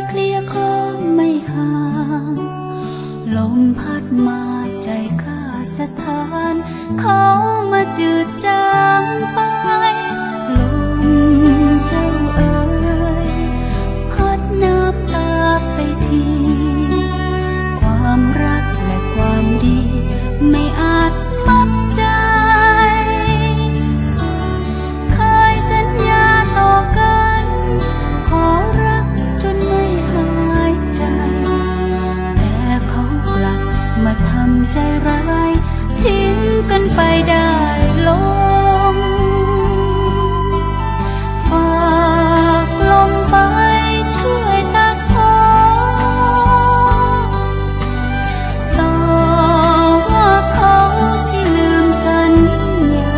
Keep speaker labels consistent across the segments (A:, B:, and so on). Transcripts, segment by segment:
A: เคลียร์คลอมไม่ห่างลมพัดมาใจข้าสถานเขามาจืดจางไปลมเจ้าเอ๋ยพัดน้ำตาไปทีความรักและความดีไม่อาจมัดใจเคยสัญญาต่อกันขอรักจนไม่หายใจแต่เขากลับมาทำใจร้ายทิ้งกันไปได้ลงฝากลมไปช่วยตัดพ้อต่อว่าเขาที่ลืมสัญญา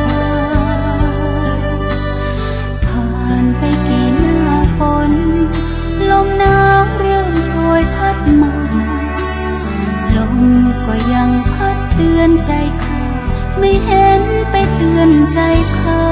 A: ผ่านไปกี่หน้าฝนลมหนาวเริ่มโชยพัดมาลมก็ยังพัดเตือนใจเขาไม่เห็นไปเตือนใจเขา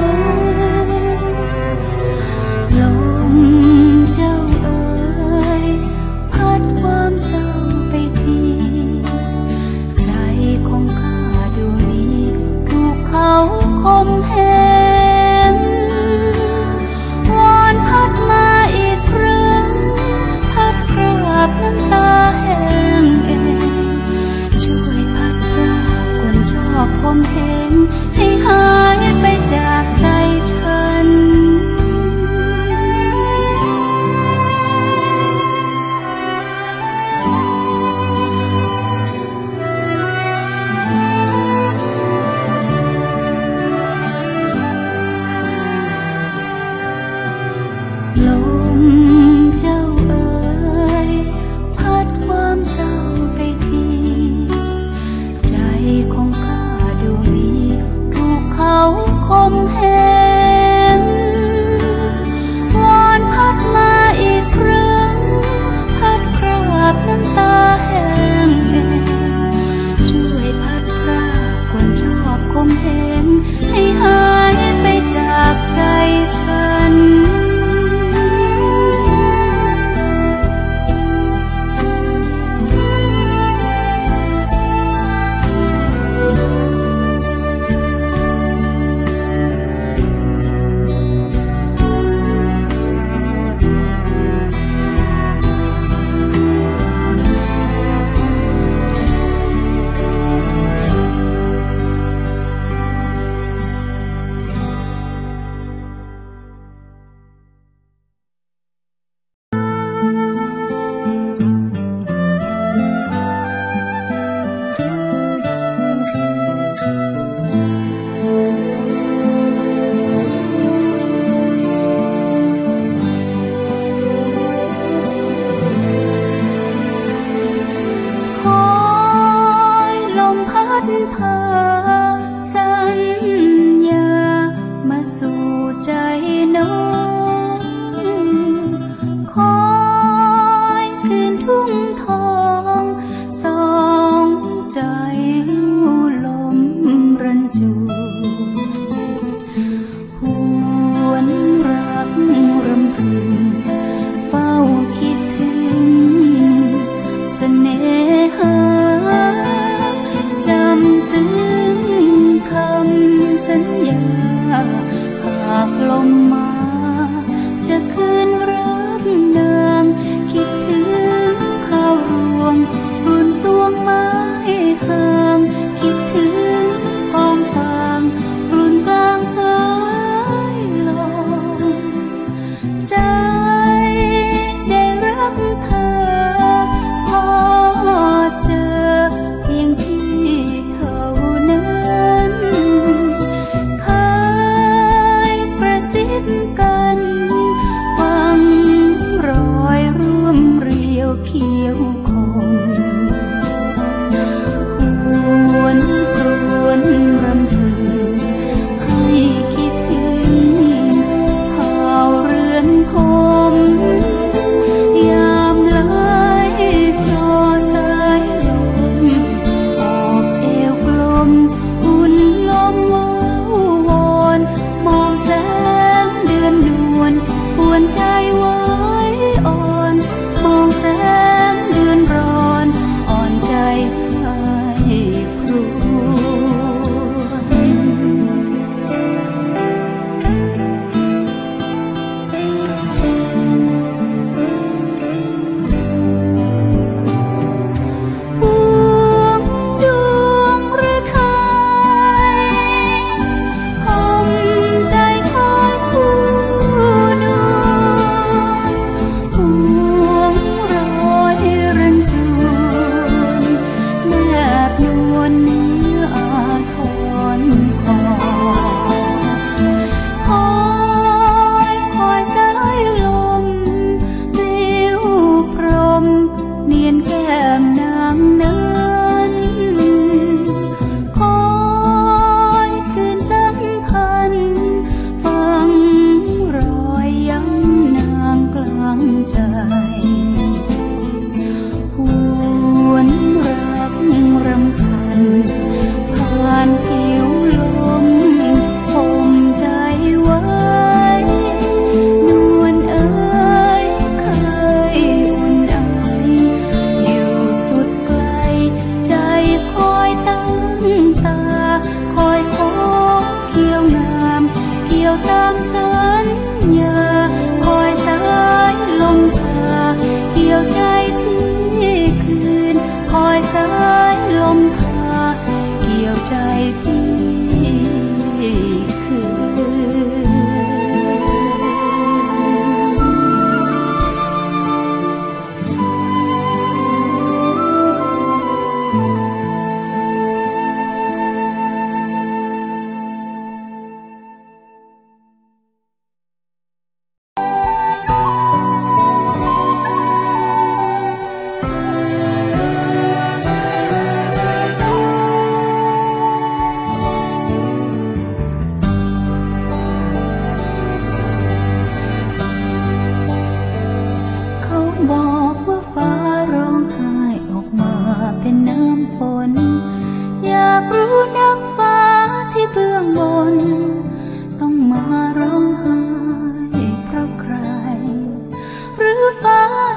A: ลมเจ้าเอ๋ยพัดความเศร้าไปทีใจของข้าดวงนี้ถูกเขาข่มเหงวอนพัดมาอีกครั้งพัดคราบน้ำตาแห้งเองช่วยพัดพรากคนชอบข่มเหงให้หายไปจากใจ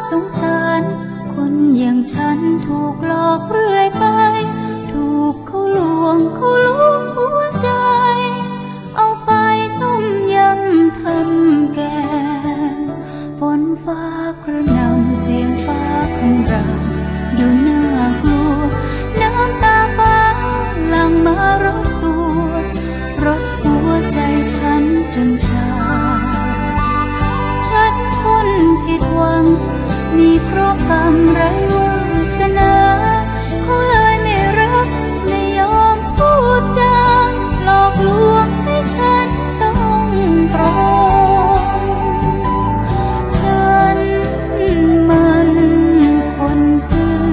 A: สงสารคนอย่างฉันถูกหลอกเรื่อยไปถูกเขาลวงหัวใจเอาไปต้มยำทำแกงฝนฟ้ากระหน่ำเสียงฟ้าคำรามดูน่ากลัวน้ำตาฟ้าหลั่งมารดตัวรดหัวใจฉันจนชาฉันคนผิดหวังมีเคราะห์กรรมไร้วาสนาเขาเลยไม่รักไม่ยอมพูดจาหลอกลวงให้ฉันต้องตรงฉันมันคนซื่อ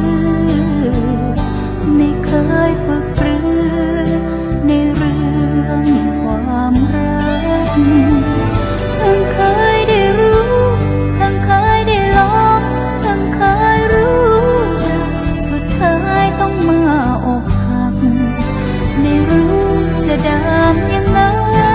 A: ไม่เคยฝึกปรือในเรื่องความรักเพิ่งเคยได้รู้เพิ่งเคยได้ลองเพิ่งเคยรู้จักสุดท้ายต้องมาอกหักไม่รู้จะดามยังไง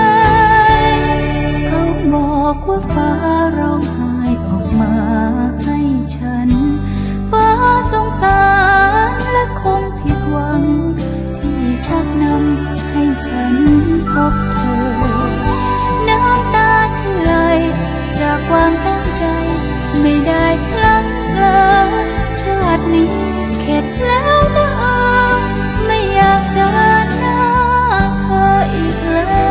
A: เขาบอกว่าฟ้าร้องไห้ออกมาให้ฉันฟ้าสงสารและคงผิดหวังที่ชักนำให้ฉันพบเธอน้ำตาที่ไหลจากความตั้งใจไม่ได้พลั้งเผลอชาตินี้เข็ดแล้วนะไม่อยากเจอหน้าเธออีกเลย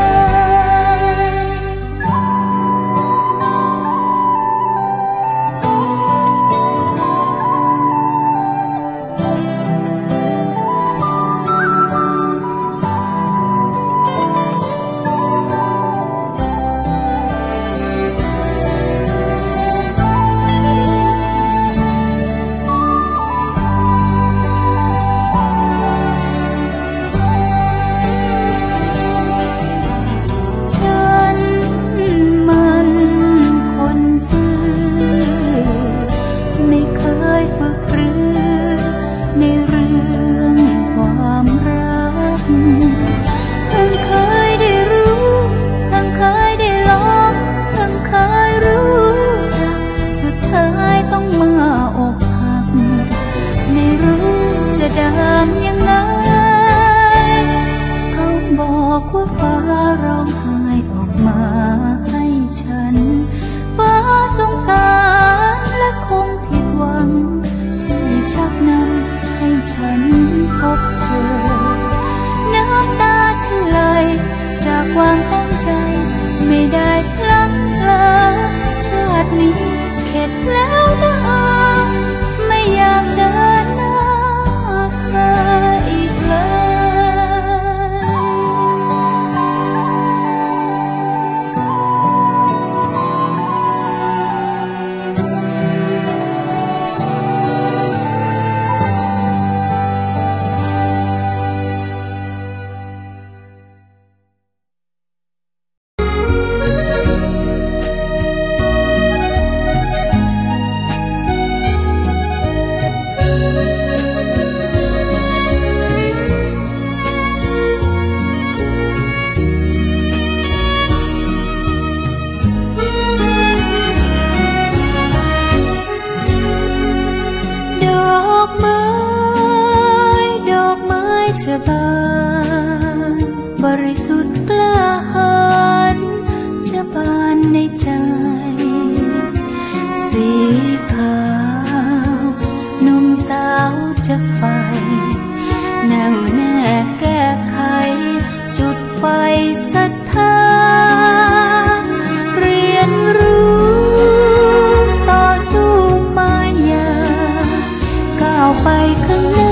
A: ดามยังไงเขาบอกว่าฟ้าร้องไห้ออกมาให้ฉันฟ้าสงสารและคงผิดหวังที่ชักนำให้ฉันพบเธอน้ำตาที่ไหลจากความตั้งใจไม่ได้พลั้งเผลอชาตินี้เข็ดแล้วนะไม่อยากเจอหน้าอีกเลยจะบานบริสุทธิ์กล้าหาญจะบานในใจสีขาวหนุ่มสาวจะไฟแน่วแน่แก้ไขจุดไฟศรัทธาเรียนรู้ต่อสู้มายาก้าวไปข้างหน้า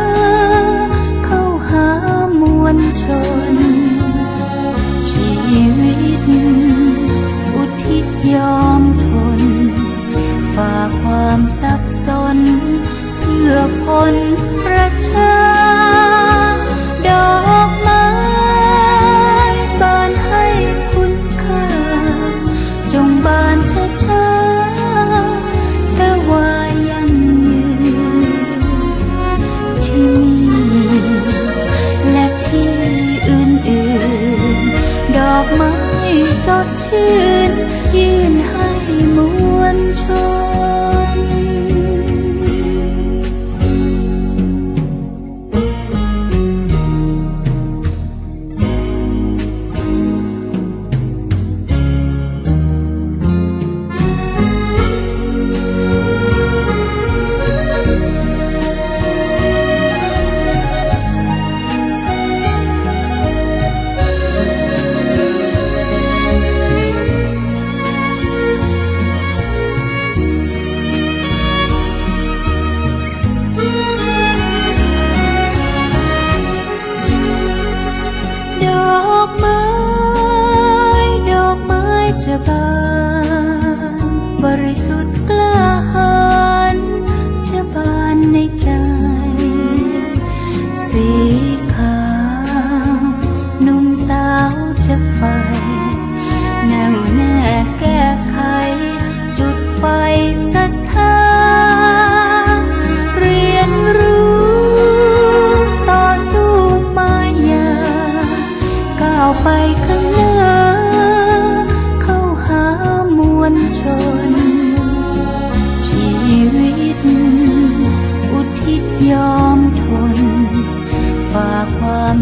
A: ชนชีวิตอุทิศยอมทนฝ่าความสับสนเพื่อผลประชาดอกไม้บานให้คุณค่าจงบานช้าๆแต่ว่ายังยืนที่นี่และที่อื่นๆดอกไม้สดชื่นยื่นให้มวลชน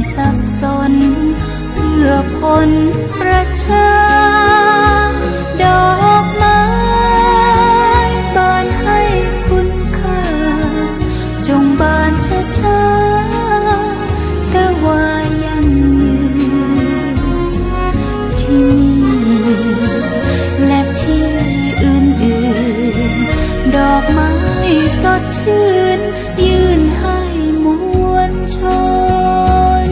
A: สับสนเพื่อผลประชาดอกไม้บานให้คุณค่าจงบานช้าๆแต่ว่ายังยืนที่นี่และที่อื่นๆดอกไม้สดชื่นยื่นให้มวลชน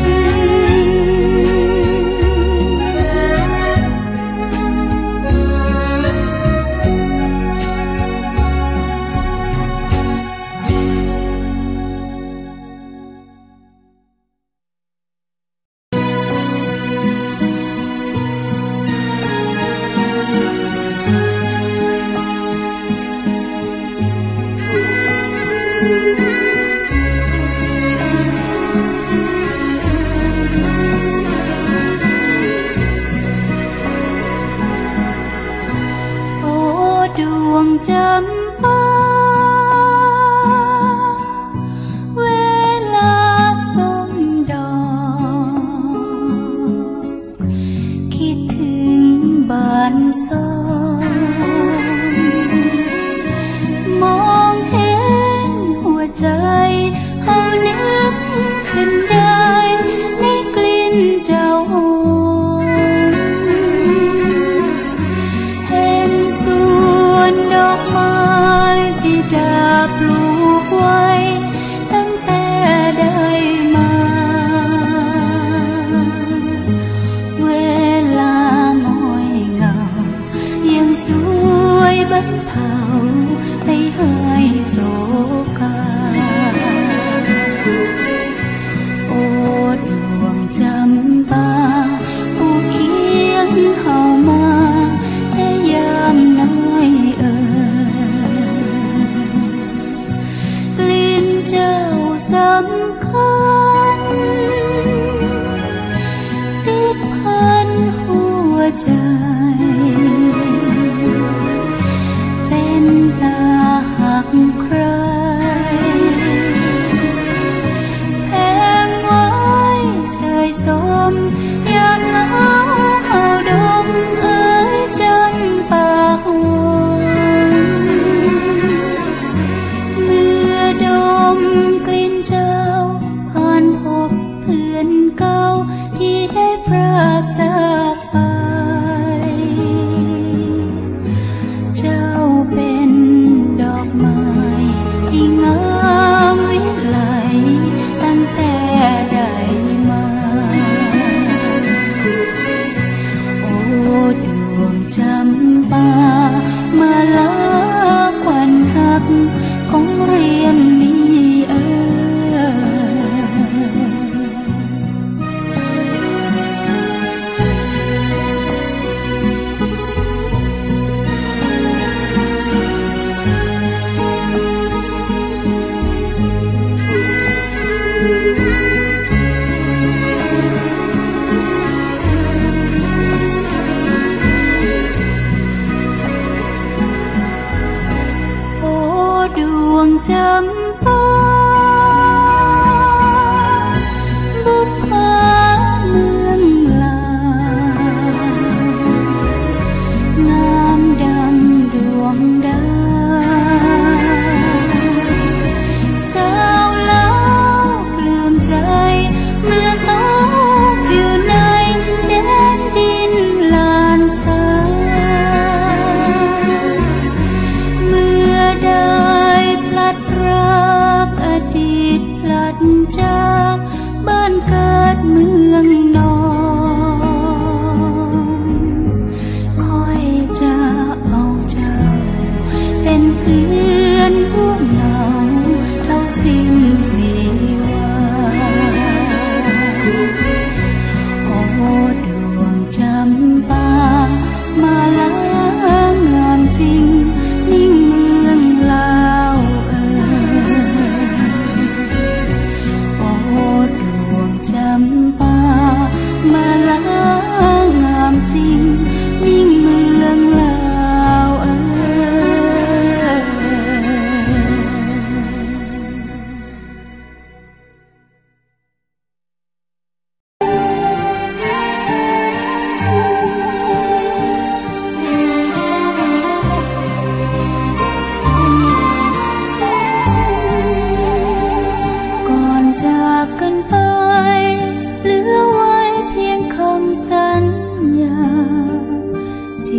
A: จำปาเวลาส้มดอกคิดถึงบ้านซอยมองเห็นหัวใจเฮานึกขึ้นได้ในกลิ่นเจ้าหอมเห็นสวนดอกไม้ที่ดาปลูกไว้ตั้งแต่ได้มาเวลาง่อยเหงายังสวยบรรเทาให้หายโศกาโอ้ดวงจำปาผู้เคียงเฮามาแต่ยามน้อยกลิ่นเจ้าสำคัญติดพันหัวใจเป็นตาหักใครแพงไว้เสยสมยามเหงาเฮาดมเอ่ยจำปาหอมเมื่อดมกลิ่นเจ้าผ่านพบเพื่อนเก่าที่ได้พรากจากไปเจ้าเป็นดอกไม้ที่งามวิไลตั้งแต่ได้มาโอ้ดวงจำปามาลาควันหักของเรียมนี้โอ้ดวงจำปาบุพภาเมืองลางามดังดวงดาวสาวเล่าปลื้มใจเมื่อตกอยู่ในแดนดินลานสาเมื่อได้พลัดพรากอ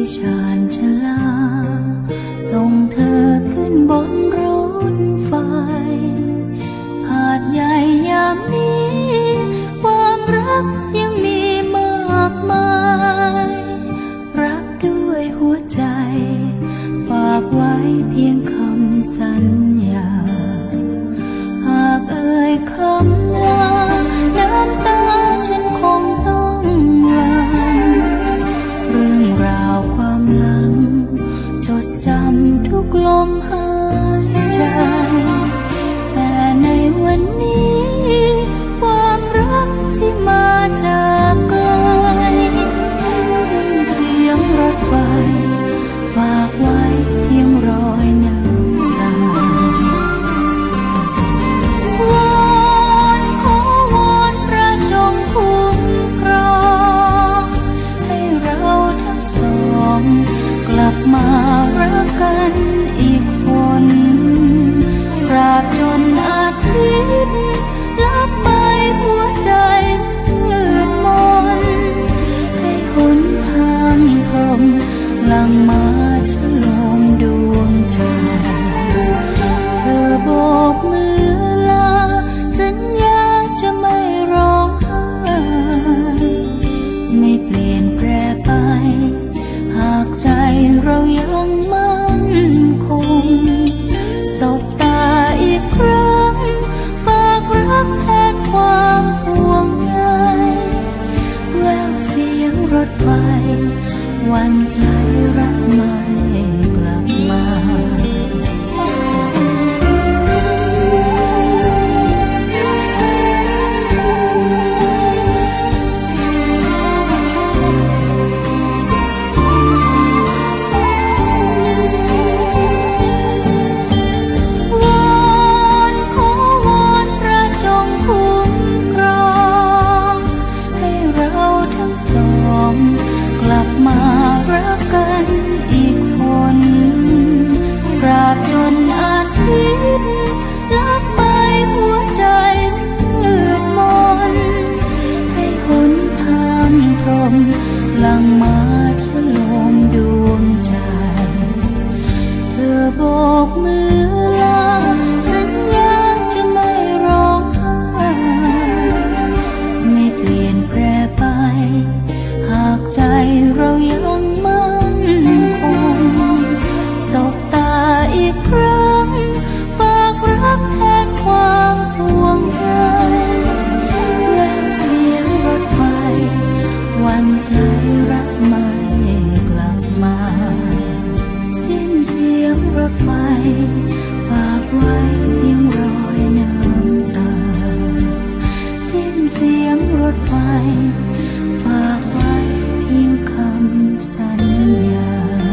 A: ชาญชลาส่งเธอขึ้นบนรถไฟหาดใหญ่ยามนี้ความรักยังมีมากมายรักด้วยหัวใจฝากไว้เพียงคำสัญญาหากเอ่ยคำลาน้ำตาฉันคงต้องหลั่งเรื่องราวความหลังจดจำทุกลมหายใจแต่ในวันนี้ความรักที่มาจากไกลสิ้นเสียงรถไฟฝากไว้เพียงรอยน้ำตาวอนขอวอนพระจงคุ้มครองให้เราทั้งสองกลับมารักกันอีกคนตราบจนอาทิตย์ลับไปหัวใจมืดมนให้หนทางพรหมหลั่งมาฉลองดวงใจเธอโบกมือลาสัญญาจะไม่ร้องไห้ไม่เปลี่ยนแปรไปหากใจเรายังมั่นคงสบตาอีกครั้งฝากรักแทนความห่วงใยแววเสียงรถไฟหวั่นใจรักไม่กลับมาวอนขอวอนพระจงคุ้มครองให้เราทั้งสองกลับมารักกันอีกคนตราบจนอาทิตย์ลับไปหัวใจมืดมนให้หนทางพรหมหลั่งมาฉลองดวงใจเธอโบกมือลาสัญญาจะไม่ร้องไห้ไม่เปลี่ยนแปรไปหากใจเรายังมั่นคงสบตาอีกครั้งฝากรักแทนความห่วงใยแววเสียงรถไฟหวั่นใจรักไม่กลับมาสิ้นเสียงรถไฟฝากไว้เพียงรอยน้ำตาสิ้นเสียงรถไฟฝากไว้เพียงคำสัญญา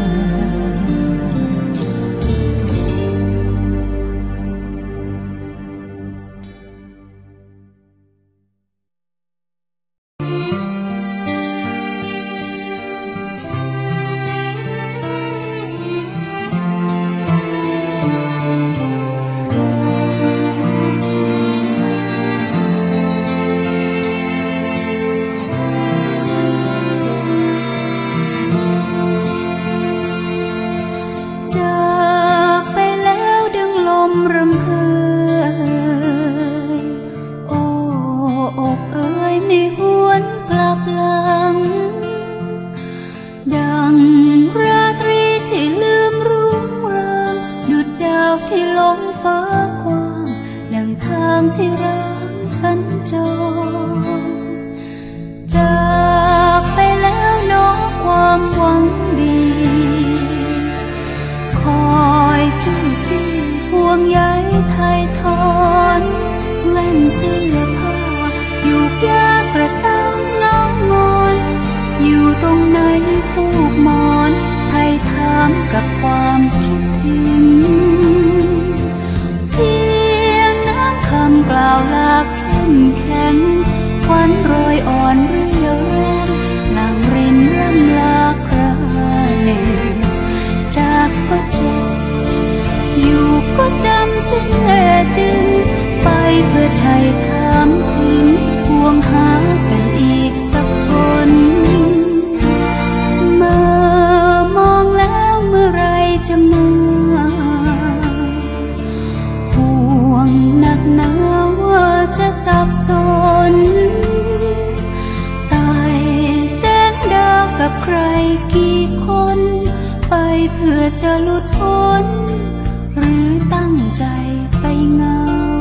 A: จากไปแล้วดังลมรำเพยโอ้อกเอ๋ยไม่หวนกลับหลังดังราตรีที่ลืมรุ่งรางดุจดาวที่ล้มฟ้ากว้างดังทางที่ร้างสัญจรจากไปแล้วเนาะความหวังดีคอยจู้จี้ห่วงใยไถ่ถอนแว่นเสื้อผ้าอยู่ยากกระซ้ำเงางอนอยู่ตรงไหนฟูกหมอนไถ่ถามกับความคิดถึงเพียงน้ำคำกล่าวลาเข้มแข็งควันโรยอ่อนเรียวแรงนั่งรินล่ำลาคราหนึ่งจากก็เจ็บอยู่ก็จำแท้จึงไปเพื่อไถ่ถามถึงห่วงหากันอีกสักคนเมื่อหนาว่าจะสับสนตายแสงดาวกับใครกี่คนไปเพื่อจะหลุดพ้นหรือตั้งใจไปเหงา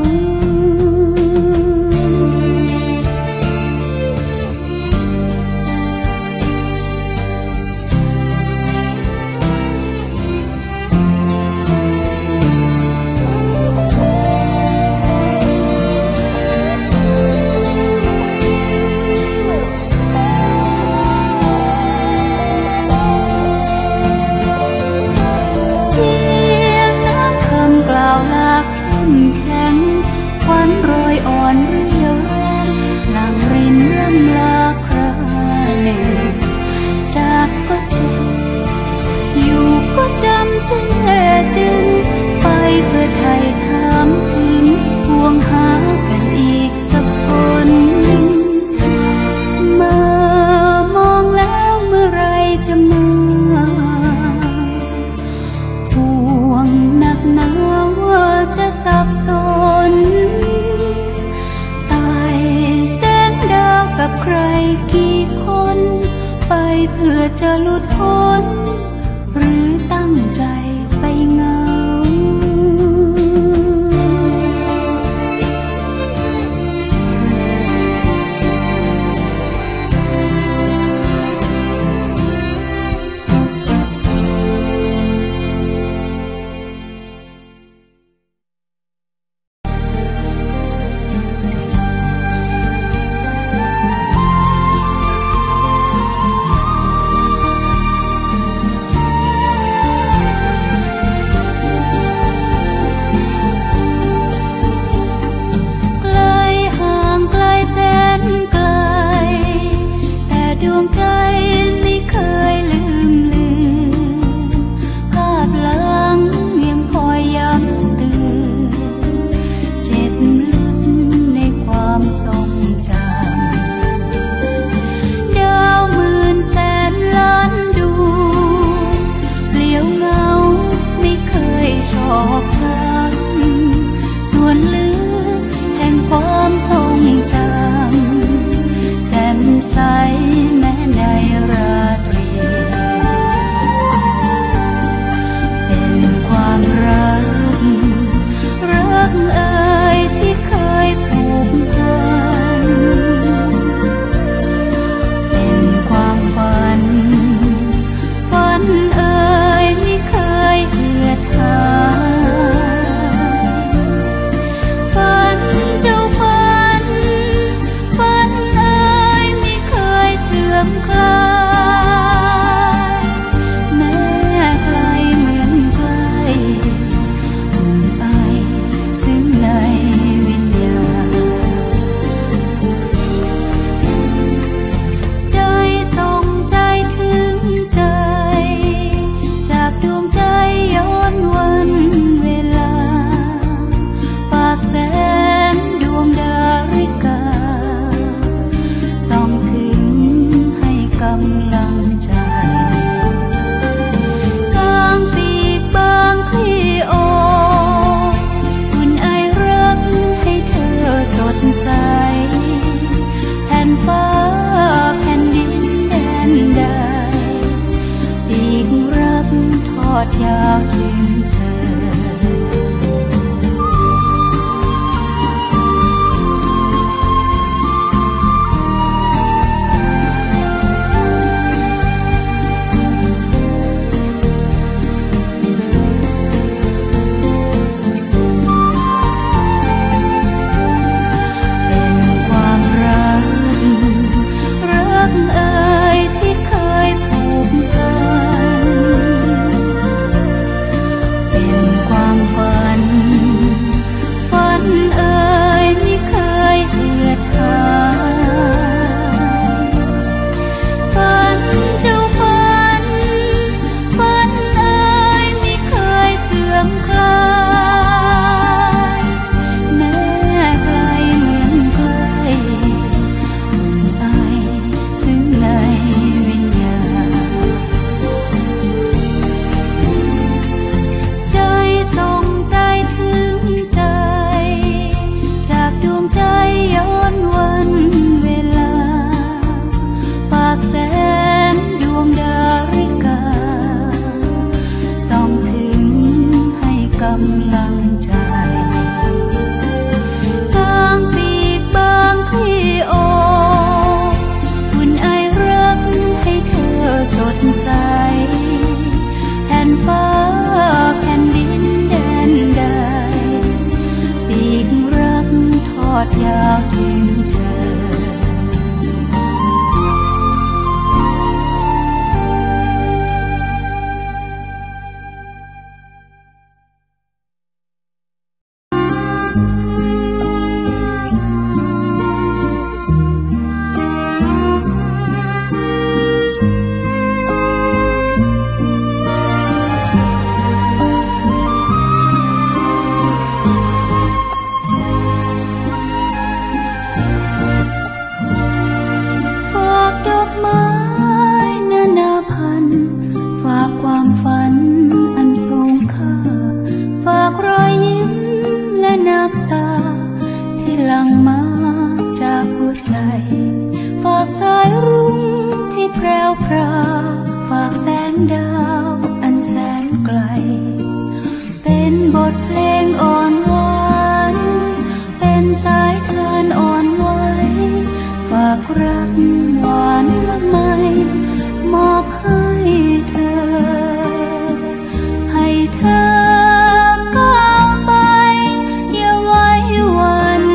A: ควันโรยอ่อนเรียวแรงหลังรินร่ำลาคราหนึ่งจากก็เจ็บอยู่ก็จำเจจึงไปเพื่อไถ่ถามถึงห่วงหากันอีกสักคนมามองแล้วเมื่อไรจะมาห่วงหนักหนาว่าจะสับสนตดังใจกลางปีกบางที่โออุ่นไอรักให้เธอสดใสแผ่นฟ้าแผ่นดินแดนใดปีกรักทอดยาวถึงเธอฝากสายรุ้งที่แพรวพราวฝากแสงดาวอันแสนไกลเป็นบทเพลงอ่อนหวานเป็นสายทานอ่อนไหวฝากรักหวานละไมมอบให้เธอให้เธอก้าวไปอย่าไว้วัน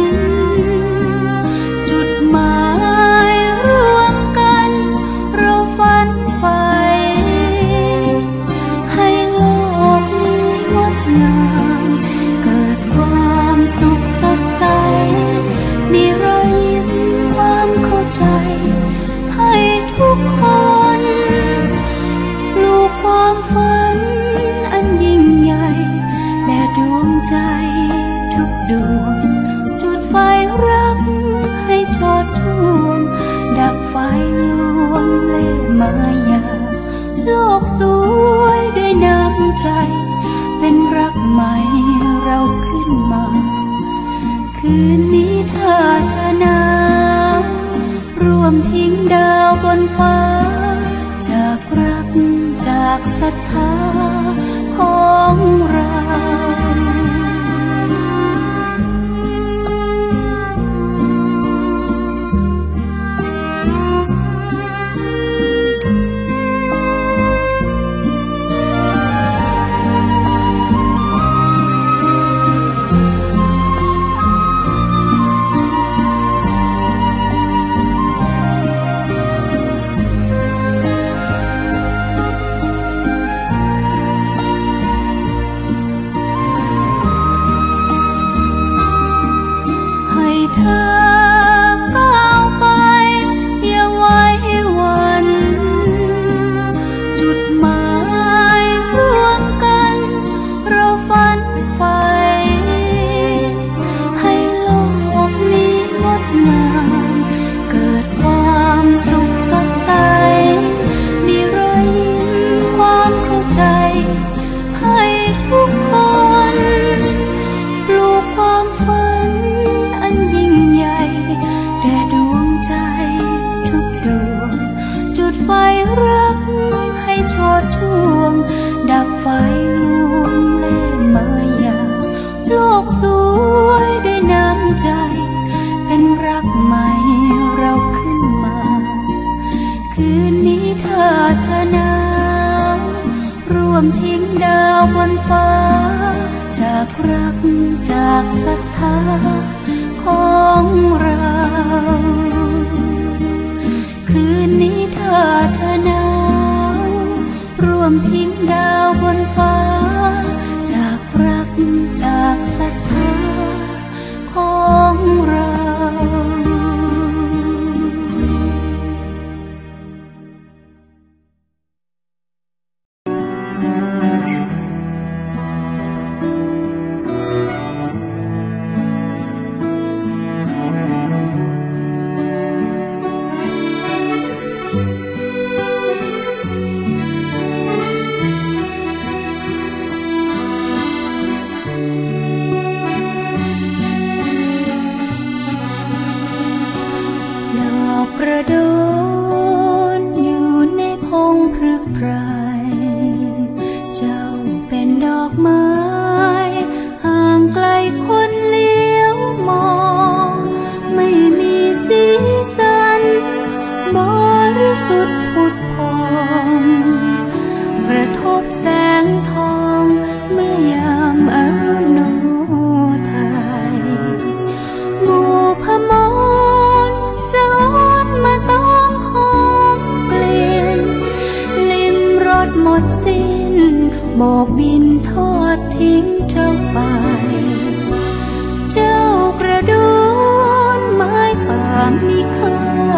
A: จุดหมายร่วมกันเราฝันใฝ่ให้โลกนี้งดงามเกิดความสุขสดใสมีรอยยิ้มความเข้าใจให้ทุกคนปลูกความฝันอันยิ่งใหญ่แด่ดวงใจทุกดวงจุดไฟรักให้โชติช่วงดับไฟลวงเล่มายาโลกสวยด้วยน้ำใจเป็นรักใหม่เราขึ้นมาคืนนี้ถ้าเธอหนาวร่วมทิ้งดาวบนฟ้าจากรักจากศรัทธาของเราเธอก้าวไปอย่าไว้วันจุดหมายร่วมกันเราฝันใฝ่ให้โลกนี้งดงามเกิดความสุขสดใสมีรอยยิ้มความเข้าใจให้ทุกคนปลูกความฝันอันยิ่งใหญ่แด่ดวงใจทุกดวงจุดไฟรักให้โชติช่วงดับไฟลวงเล่มายาโลกสวยด้วยน้ำใจเป็นรักใหม่เราขึ้นมาคืนนี้ถ้าเธอหนาวร่วมทิ้งดาวบนฟ้าจากรักจากศรัทธาของเราคืนนี้ถ้าเธอหนาวร่วมทิ้งดาวบนฟ้าจากรักจากศรัทธาของเรา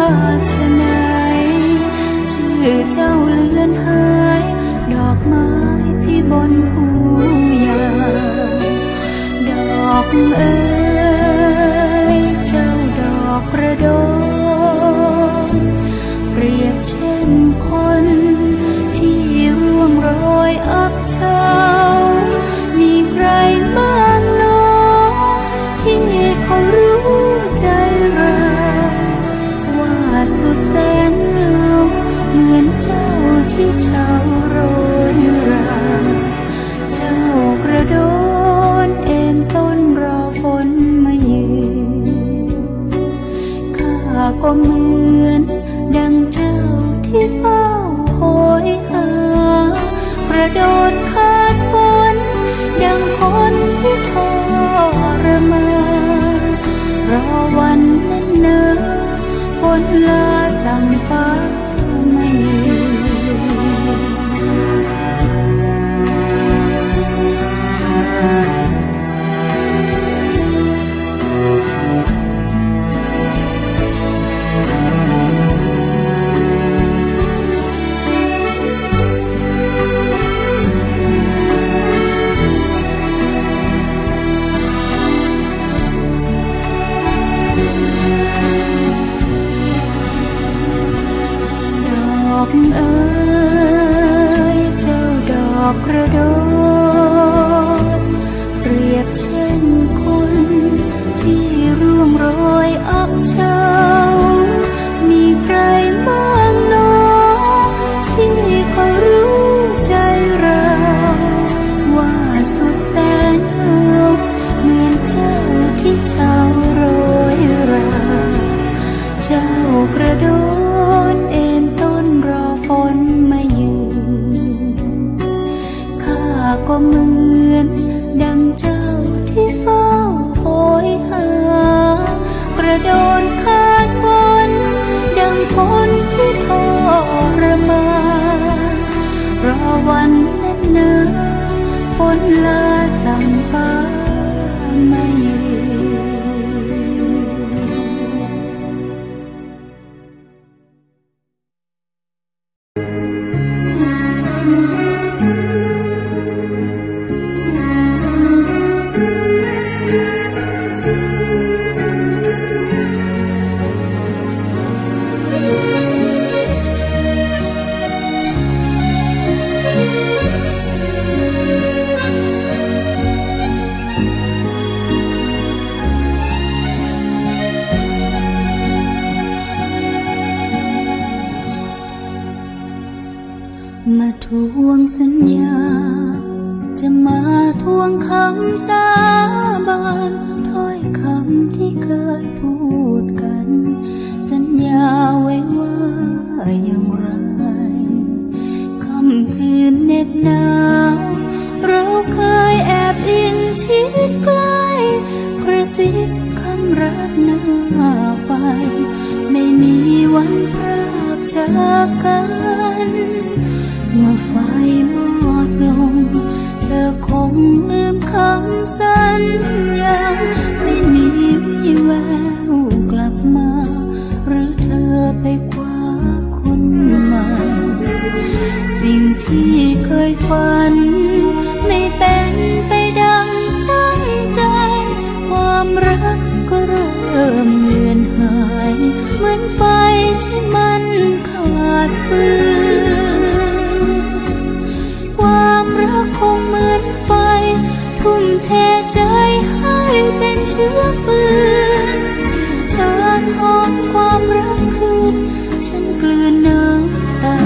A: ชะไหนชื่อเจ้าเลือนหายดอกไม้ที่บนหูยาวดอกเอ๋ยเจ้าดอกกระโดดเปรียบเช่นคนที่ร่วงโรยอับเฉามีใครบ้างหนอที่เขารู้ใจเราว่าสุดแสนเหงาเหมือนเจ้าที่เฉาโรยราเจ้ากระโดดเอ็นต้นรอฝนมายืนข้าก็เหมือนดังเจ้าที่เฝ้าโหยหากระโดดขาดฝนดังคนที่ทรมานรอวันนั้นนาฝนลาสั่งฟ้าไม่ยืนเอ๋ยเจ้าดอกกระโดดเปรียบเช่นคนที่ร่วงโรยอับเฉามีใครบ้างหนอที่เขารู้ใจเราว่าสุดแสนเหงาเหมือนเจ้าที่เฉาโรยราเจ้ากระโดดเอ็นต้นรอฝนมายืนข้าก็เหมือนดังเจ้าที่เฝ้าโหยหากระโดดขาดฝนดังคนที่ทรมานรอวันนั้นนาฝนลาสั่งฟ้าไม่ยืนมาทวงสัญญาจะมาทวงคำสาบานถ้อยคำที่เคยพูดกันสัญญาไว้ว่าอย่างไรค่ำคืนเหน็บหนาวเราเคยแอบอิงชิดใกล้กระซิบคำรักหน้าไฟไม่มีวันพรากจากกันเมื่อไฟมอดลงเธอคงลืมคำสัญญาไม่มีวี่แววกลับมาหรือเธอไปคว้าคนใหม่สิ่งที่เคยฝันไม่เป็นไปดังตั้งใจความรักก็เริ่มเลือนหายเหมือนไฟที่มันขาดฟืนความรักคงเหมือนไฟทุ่มเทใจให้เป็นเชื้อฟืนเธอทอนความรักคืนฉันกลืนน้ำตา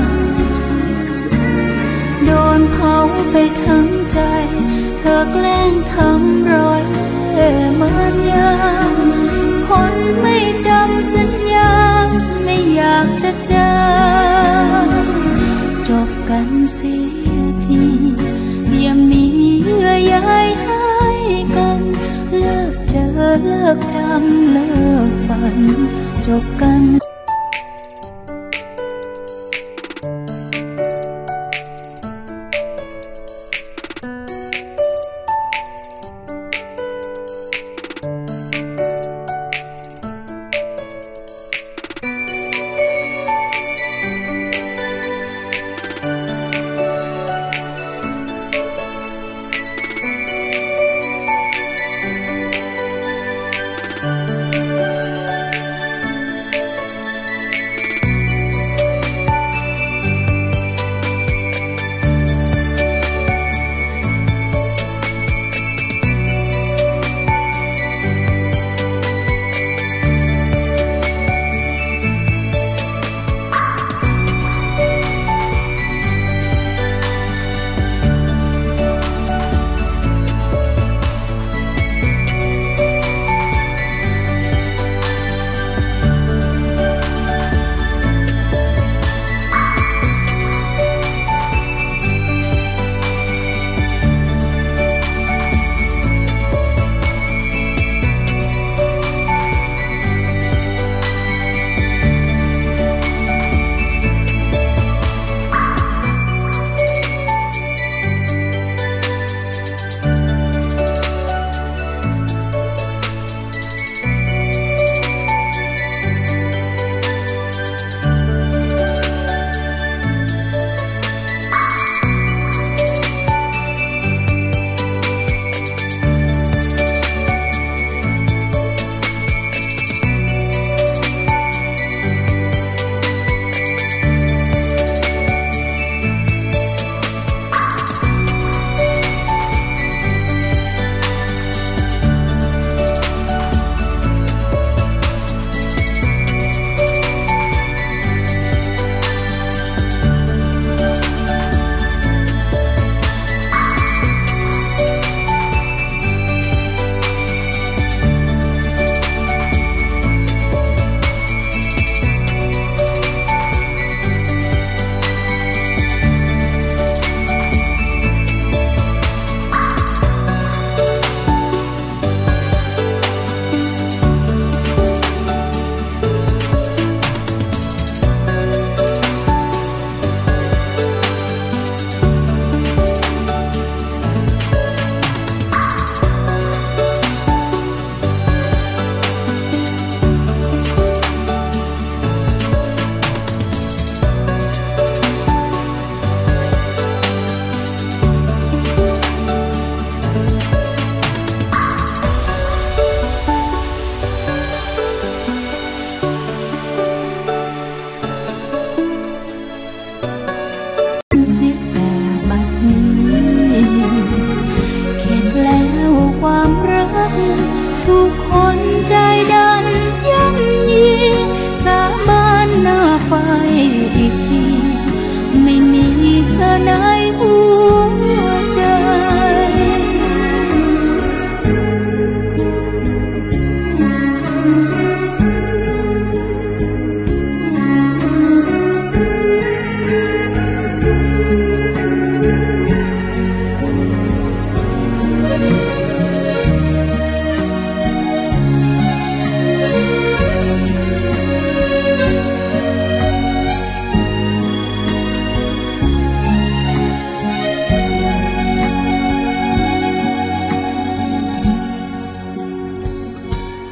A: โดนเผาไปทั้งใจเธอแกล้งทำรอยเล่ห์เหมือนยามคนไม่จำสัญญาไม่อยากจะเจอจบกันเสียทีอย่ามีเยื่อใยให้กันเลิกเจอเลิกจำเลิกฝันจบกัน
B: เ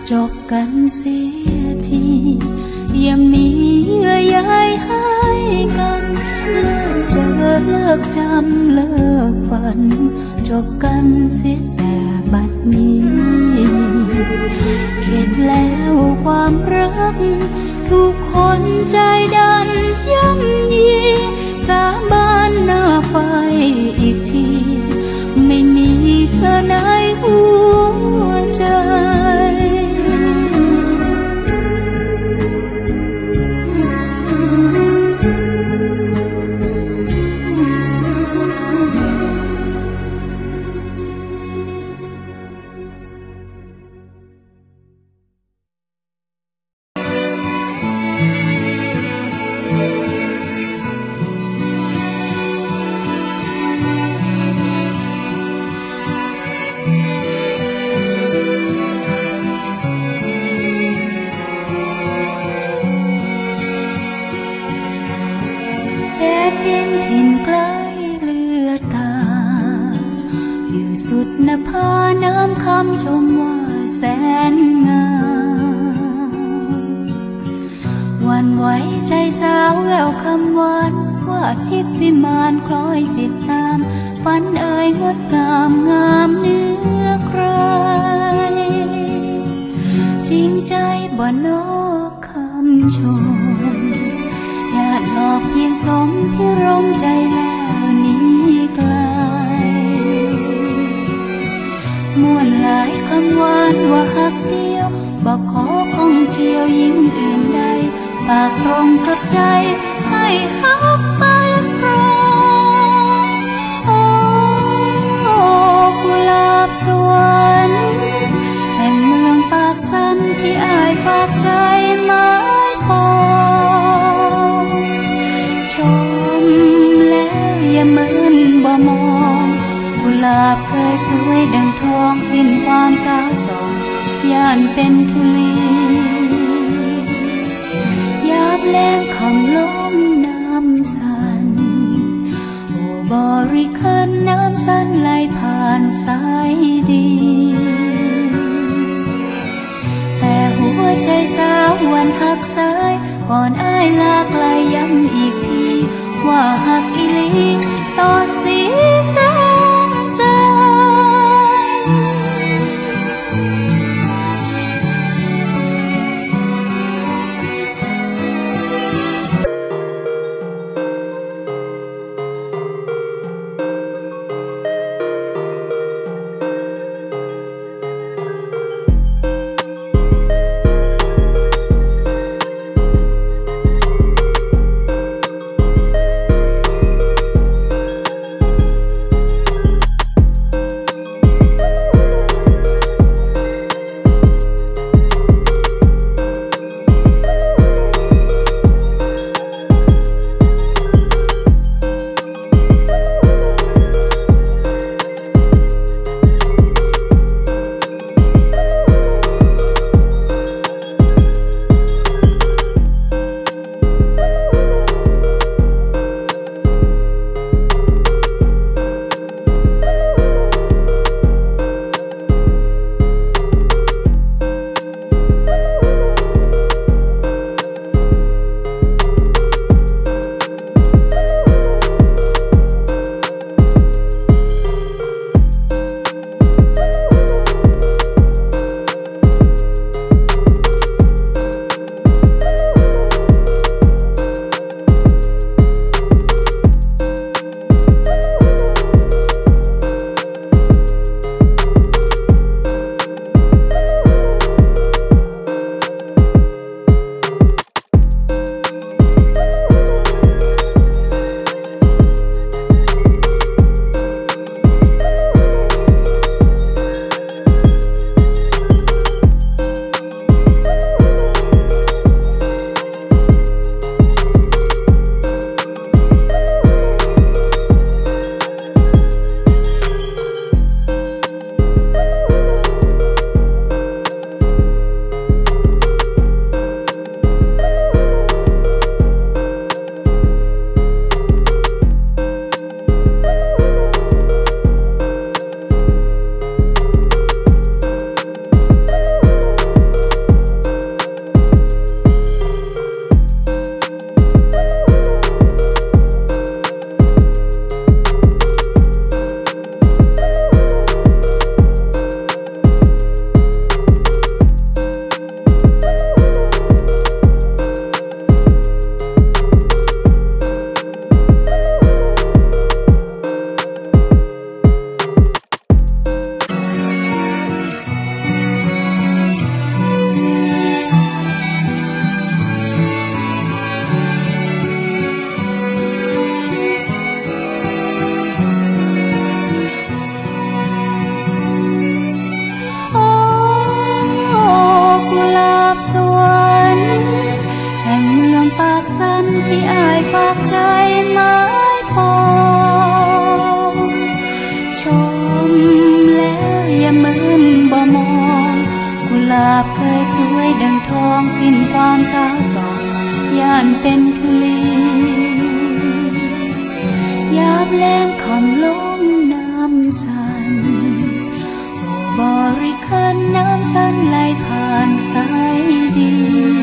A: จบกันเสียทีอย่ามีเยื่อใยให้กันเลิกเจอเลิกจำเลิกฝันจบกันเสียแต่บัดนี้เข็ดแล้วความรักทุกคนใจดำย่ำยีสาบานหน้าไฟอีกทีไม่มีเธอในหัวใจถิ่นไกลเลือตาอยู่สุดนภาน้ำคำชมว่าแสนงามวันไหวใจสาวแววคำหวานว่าทิพย์วิมานคล้อยจิตตามฝันเอ่ยงดงามงามเนื้อใครจริงใจบ่นอกคำชมญาติหลอกเพียงสมพิรมใจแล้วนี้ไกลม่วนหลายคำหวานว่าหักเดียวบอกขอคงเกี่ยวยิ่งอื่นใดปากตรงกับใจให้หักไปพร้อมโอ้กุหลาบสวรรค์แห่งเมืองปากสันที่อ้ายฝากใจหมายปองชมแล้วอย่าเหมือนบ่มองกุหลาบเคยสวยดังทองสิ้นความสาวสองย่านเป็นทุลียามแล้งคำลมน้ำสันโอ้บริคันน้ำสันไหลผ่านสายดีแต่หัวใจสาววันหักสายก่อนอ้ายลาไกลย้ำอีกทีว่าหักอีหลีต่อสีแสงจันทร์บสวนแห่งเมืองปากสันที่อายฝากใจไม้ปองชมแล้วอย่ามึนบ่มองกุหลาบเคยสวยดังทองสิ้นความสาวสองย่านเป็นทุลียามแล้งคำลงน้ำสันบริคันน้ำสันไหลผ่านสายดี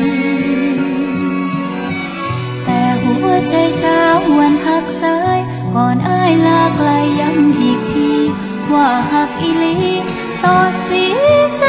A: แต่หัวใจสาวหวนหักสายก่อนอ้ายลาไกลย้ำอีกทีว่าหักอีหลีต่อสีส